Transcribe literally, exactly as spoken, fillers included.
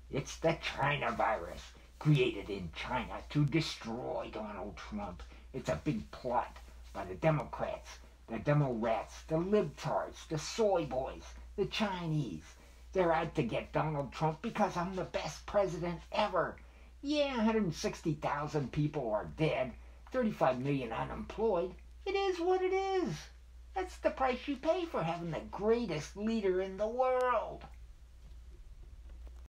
It's the China virus, created in China to destroy Donald Trump. It's a big plot by the Democrats, the Demo-rats, the libtards, the soy boys, the Chinese. They're out to get Donald Trump because I'm the best president ever. Yeah, one hundred sixty thousand people are dead, thirty-five million unemployed. It is what it is. That's the price you pay for having the greatest leader in the world.